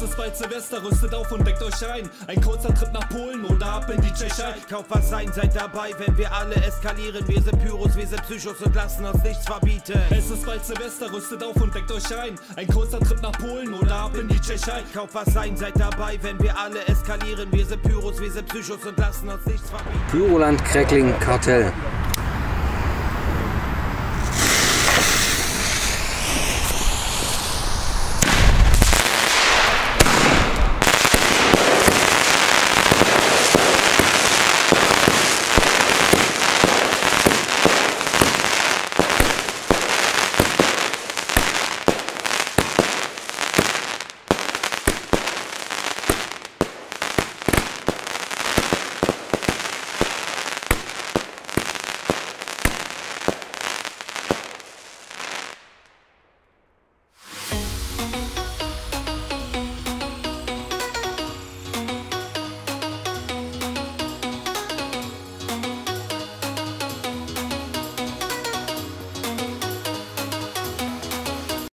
Es ist bald Silvester, rüstet auf und deckt euch ein. Ein kurzer Trip nach Polen oder ab in die Tschechei. Kauft was ein, seid dabei, wenn wir alle eskalieren. Wir sind Pyros, wir sind Psychos und lassen uns nichts verbieten. Es ist bald Silvester, rüstet auf und deckt euch ein. Ein kurzer Trip nach Polen oder ab in die Tschechei. Kauft was ein, seid dabei, wenn wir alle eskalieren. Wir sind Pyros, wir sind Psychos und lassen uns nichts verbieten. Pyroland Crackling Kartell.